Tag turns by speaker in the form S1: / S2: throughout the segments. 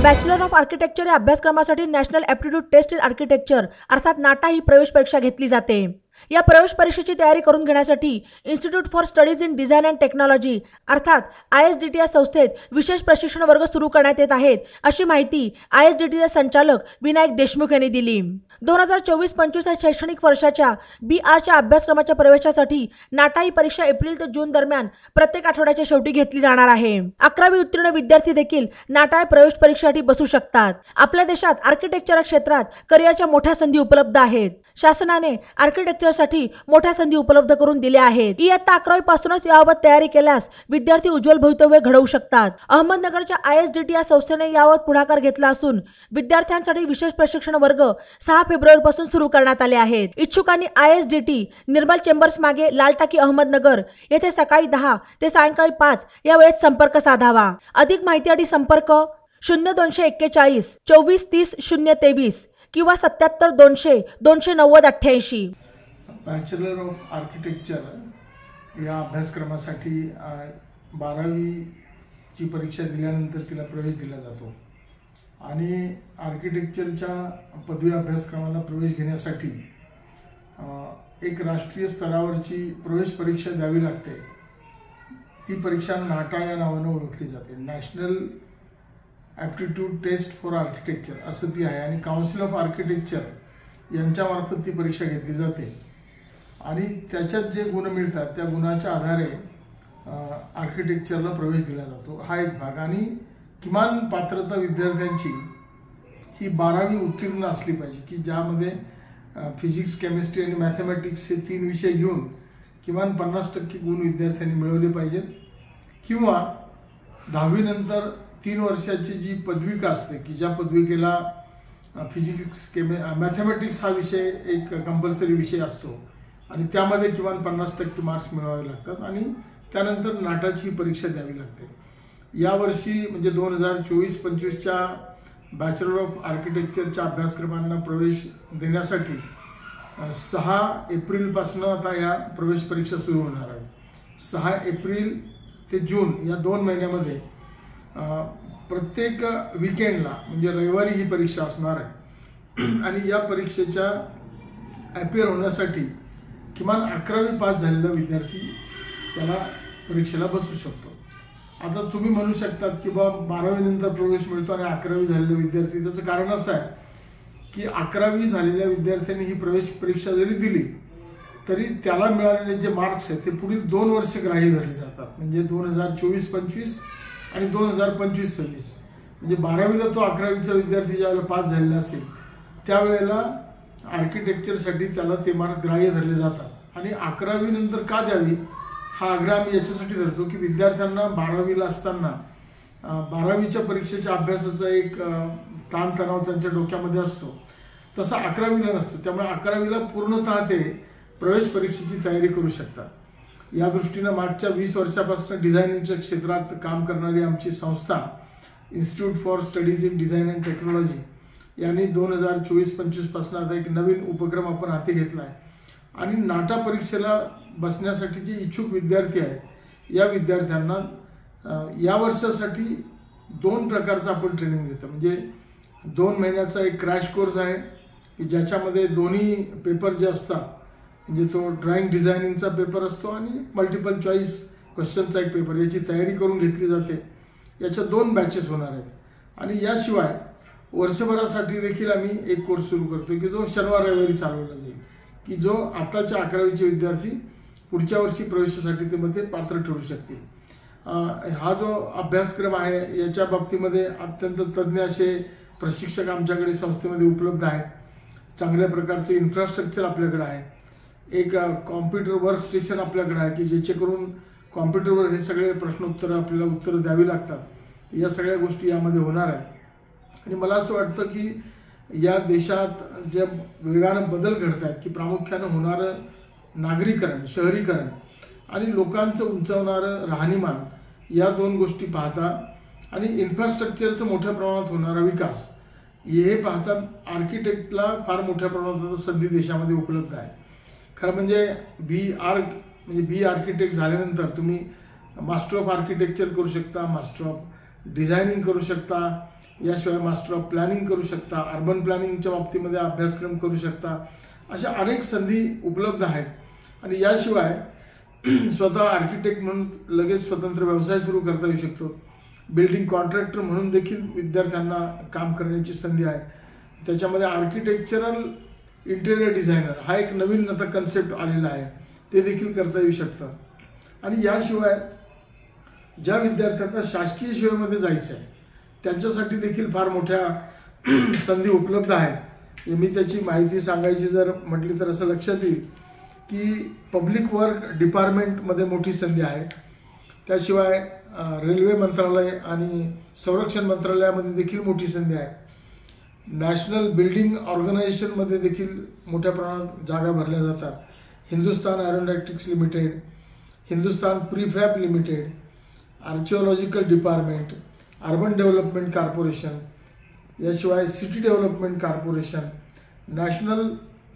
S1: Bachelor of architecture या अभ्यासक्रमासाठी national aptitude test in architecture अर्थात नाटा ही प्रवेश परीक्षा घेतली जाते। या प्रवेश परीक्षेची तयारी करून घेण्यासाठी institute for studies in design and technology अर्थात ISDT या संस्थेत विशेष प्रशिक्षण वर्ग सुरू करण्यात येत आहेत, अशी माहिती ISDTचे संचालक विनायक देशमुख यांनी दिली। 2024-25 या शैक्षणिक वर्षाच्या BRच्या अभ्यासक्रमाच्या प्रवेशासाठी नाटा ही परीक्षा एप्रिल ते जून दरम्यान प्रत्येक आठवड्याच्या शेवटी घेतली जाणार आहे। 11वी उत्तीर्ण विद्यार्थी देखील नाटा प्रवेश परीक्षेसाठी बसू शकतात। आपल्या देशात आर्किटेक्चर क्षेत्रात करिअरच्या मोठ्या संधी उपलब्ध आहेत। शासनाने आर्किटेक्चरसाठी मोठ्या संधी उपलब्ध करून दिल्या आहेत। इयत्ता 11वी पासूनच याबाबत तयारी केल्यास विद्यार्थी उज्ज्वल भवितव्य घडवू शकतात। अहमदनगरच्या ISDT या संस्थेने याबाबत पुढाकार घेतला असून विद्यार्थ्यांसाठी विशेष प्रशिक्षण वर्ग 6 फेब्रुवारीपासून सुरू करण्यात आले आहेत। इच्छुकांनी ISDT निर्मल चेंबर्स मागे लाल टाकी अहमदनगर येथे सकाळी 10 ते सायंकाळी 5 या वेळेत संपर्क साधावा। अधिक माहितीसाठी संपर्क 0241 24 30 023 किंवा 77 200 290 88।
S2: बॅचलर ऑफ आर्किटेक्चर या अभ्यासक्रमासाठी 12वीची परीक्षा दिल्यानंतर तिला प्रवेश दिला जातो आणि आर्किटेक्चरच्या पदवी अभ्यासक्रमाला प्रवेश घेण्यासाठी एक राष्ट्रीय स्तरावरची प्रवेश परीक्षा द्यावी लागते। ती परीक्षा नाटा या नावाने ओळखली जाते, national aptitude test for architecture असं ती आहे आणि काउन्सिल ऑफ आर्किटेक्चर यांच्यामार्फत ती परीक्षा घेतली जाते आणि त्याच्यात जे गुण मिळतात त्या गुणाच्या आधारे आर्किटेक्चरला प्रवेश दिला जातो। हा एक भाग आणि किमान पात्रता विद्यार्थ्यांची ही 12वी उत्तीर्ण असली पाहिजे की ज्यामध्ये फिजिक्स, केमिस्ट्री आणि मॅथमॅटिक्स हे 3 विषय घेऊन किमान 50% गुण विद्यार्थ्यांनी मिळवले पाहिजेत किंवा 10वी नंतर 3 वर्षाची जी पदविका असते की ज्या पदविकेला फिजिक्स, मॅथमॅटिक्स हा विषय एक कंपल्सरी विषय असतो आणि त्यामध्ये किमान 50% मार्क्स मिळवावे लागतात आणि त्यानंतर नाटाची परीक्षा द्यावी लागते। यावर्षी म्हणजे 2024-25च्या बॅचलर ऑफ आर्किटेक्चरच्या अभ्यासक्रमांना प्रवेश देण्यासाठी 6 एप्रिलपासून आता या प्रवेश परीक्षा सुरू होणार आहे। 6 एप्रिल ते जून या 2 महिन्यामध्ये प्रत्येक वीकेंडला म्हणजे रविवारी ही परीक्षा असणार आहे आणि या परीक्षेच्या ॲपियर होण्यासाठी किमान 11वी पास झालेला विद्यार्थी त्याला परीक्षेला बसू शकतो। आता तुम्ही म्हणू शकतात की बाबा 12वी नंतर प्रवेश मिळतो आणि 11वी झालेले विद्यार्थी, त्याचं कारण असं आहे की 11वी झालेल्या विद्यार्थ्यांनी ही प्रवेश परीक्षा जरी दिली तरी त्याला मिळालेले जे मार्क्स आहेत ते पुढील 2 वर्ष ग्राह्य धरले जातात। म्हणजे 2024-25 आणि 2025-26 म्हणजे 12वीला तो 11वीचा विद्यार्थी ज्यावेळेला पास झालेला असेल त्यावेळेला आर्किटेक्चरसाठी त्याला ते मार्क ग्राह्य धरले जातात आणि 11वी नंतर का द्यावी हा आग्रह आम्ही याच्यासाठी धरतो की विद्यार्थ्यांना 12वीला असताना 12वीच्या परीक्षेच्या अभ्यासाचा एक ताणतणाव त्यांच्या डोक्यामध्ये असतो, तसा 11वीला नसतो। त्यामुळे 11वीला पूर्णतः ते प्रवेश परीक्षेची तयारी करू शकतात। या दृष्टीनं मागच्या 20 वर्षापासून डिझायनिंगच्या क्षेत्रात काम करणारी आमची संस्था institute for studies in design and technology यांनी 2024-25 पासून आता एक नवीन उपक्रम आपण हाती घेतला आहे आणि नाटा परीक्षेला बसण्यासाठी जे इच्छुक विद्यार्थी आहेत या विद्यार्थ्यांना या वर्षासाठी 2 प्रकारचं आपण ट्रेनिंग देतो। म्हणजे 2 महिन्याचा एक क्रॅश कोर्स आहे की ज्याच्यामध्ये दोन्ही पेपर जे असतात म्हणजे तो ड्रॉइंग डिझायनिंगचा पेपर असतो आणि मल्टिपल चॉईस क्वेश्चनचा एक पेपर, याची तयारी करून घेतली जाते। याच्या 2 बॅचेस होणार आहेत आणि याशिवाय वर्षभरासाठी देखील आम्ही एक कोर्स सुरू करतो की जो शनिवार रविवारी चालवला जाईल की जो आताच्या 11वीचे विद्यार्थी पुढच्या वर्षी प्रवेशासाठी ते मध्ये पात्र ठरू शकतील। हा जो अभ्यासक्रम आहे याच्या बाबतीमध्ये अत्यंत तज्ज्ञ असे प्रशिक्षक आमच्याकडे संस्थेमध्ये उपलब्ध आहेत। चांगल्या प्रकारचे इन्फ्रास्ट्रक्चर आपल्याकडे आहे, एक कॉम्प्युटर वर्क स्टेशन आपल्याकडे आहे की जेणेकरून कॉम्प्युटरवर हे सगळे प्रश्नोत्तर आपल्याला उत्तरं द्यावी लागतात। या सगळ्या गोष्टी यामध्ये होणार आहेत आणि मला असं वाटतं की या देशात ज्या वेगानं बदल घडत आहेत की प्रामुख्यानं होणारं नागरीकरण, शहरीकरण आणि लोकांचं उंचावणारं राहणीमान या 2 गोष्टी पाहता आणि इन्फ्रास्ट्रक्चरचं मोठ्या प्रमाणात होणारा विकास हे पाहता आर्किटेक्टला फार मोठ्या प्रमाणात संधी देशामध्ये उपलब्ध आहे। खरं म्हणजे बी आर्किटेक्ट झाल्यानंतर तुम्ही मास्टर ऑफ आर्किटेक्चर करू शकता, मास्टर ऑफ डिझायनिंग करू शकता, याशिवाय मास्टर ऑफ प्लॅनिंग करू शकता, अर्बन प्लॅनिंगच्या बाबतीमध्ये अभ्यासक्रम करू शकता. अशा अनेक संधी उपलब्ध आहेत. आणि याशिवाय स्वतः आर्किटेक्ट म्हणून लगेच स्वतंत्र व्यवसाय सुरू करता येऊ शकतो. बिल्डिंग कॉन्ट्रॅक्टर म्हणून देखील विद्यार्थ्यांना काम करण्याची संधी आहे. त्याच्यामध्ये आर्किटेक्चरल इंटेरियर डिझायनर हा एक नवीन आता कन्सेप्ट आलेला आहे, ते देखील करता येऊ शकतं. आणि याशिवाय ज्या विद्यार्थ्यांना शासकीय सेवेमध्ये जायचं आहे त्यांच्यासाठी देखील फार मोठ्या संधी उपलब्ध आहेत. मी त्याची माहिती सांगायची जर म्हटली तर असं लक्षात येईल की पब्लिक वर्क डिपार्टमेंटमध्ये मोठी संधी आहे. त्याशिवाय रेल्वे मंत्रालय आणि संरक्षण मंत्रालयामध्ये देखील मोठी संधी आहे. नॅशनल बिल्डिंग ऑर्गनायझेशनमध्ये देखील मोठ्या प्रमाणात जागा भरल्या जातात. Hindustan aeronautics limited, Hindustan prefab limited, archaeological department, urban development corporation, याशिवाय city development corporation, national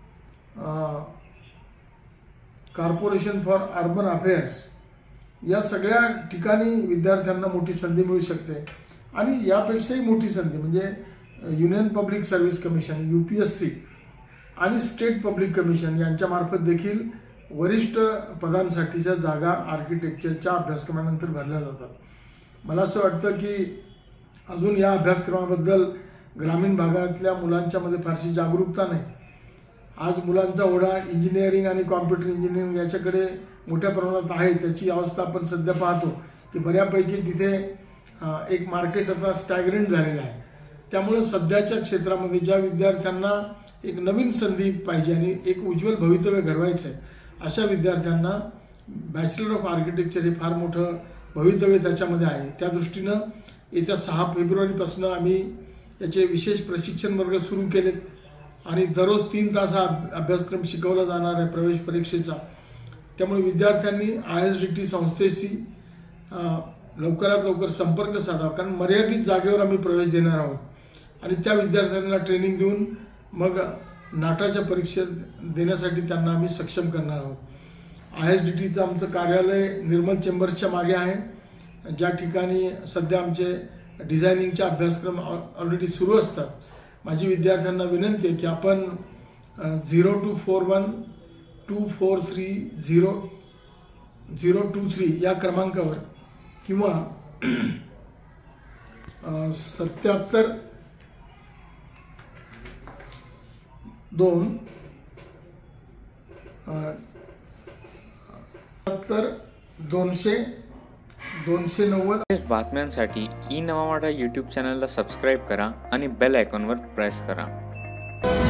S2: corporation for urban affairs, या सगळ्या ठिकाणी विद्यार्थ्यांना मोठी संधी मिळू शकते. आणि यापेक्षाही मोठी संधी म्हणजे union public service commission UPSC आणि स्टेट पब्लिक कमिशन यांच्यामार्फत देखील वरिष्ठ पदांसाठीच्या जागा आर्किटेक्चरच्या अभ्यासक्रमानंतर भरल्या जातात. मला असं वाटतं की अजून या अभ्यासक्रमाबद्दल ग्रामीण भागातल्या मुलांच्यामध्ये फारशी जागरूकता नाही. आज मुलांचा ओढा इंजिनिअरिंग आणि कॉम्प्युटर इंजिनिअरिंग याच्याकडे मोठ्या प्रमाणात आहे. त्याची अवस्था आपण सध्या पाहतो की बऱ्यापैकी तिथे एक मार्केट आता स्टॅग्नंट झालेलं आहे. त्यामुळे सध्याच्या क्षेत्रामध्ये ज्या विद्यार्थ्यांना एक नवीन संधी पाहिजे आणि एक उज्ज्वल भवितव्य घडवायचं आहे अशा विद्यार्थ्यांना बॅचलर ऑफ आर्किटेक्चर हे फार मोठं भवितव्य त्याच्यामध्ये आहे. त्या दृष्टीनं येत्या 6 फेब्रुवारीपासून आम्ही याचे विशेष प्रशिक्षण वर्ग सुरू केलेत आणि दररोज 3 तास हा अभ्यासक्रम शिकवला जाणार आहे प्रवेश परीक्षेचा. त्यामुळे विद्यार्थ्यांनी ISDT संस्थेशी लवकरात लवकर संपर्क साधावा, कारण मर्यादित जागेवर आम्ही प्रवेश देणार आहोत आणि त्या विद्यार्थ्यांना ट्रेनिंग देऊन मग नाटाच्या परीक्षेत देण्यासाठी त्यांना आम्ही सक्षम करणार आहोत. ISDTचं आमचं कार्यालय निर्मल चेंबर्सच्या मागे आहे, ज्या ठिकाणी सध्या आमचे डिझायनिंगचे अभ्यासक्रम ऑलरेडी सुरू असतात. माझी विद्यार्थ्यांना विनंती आहे की आपण 0241243023 या क्रमांकावर किंवा
S3: 290 बातम्यांसाठी ई नवा मराठा यूट्यूब चॅनलला सबस्क्राईब करा आणि बेल आयकॉनवर प्रेस करा.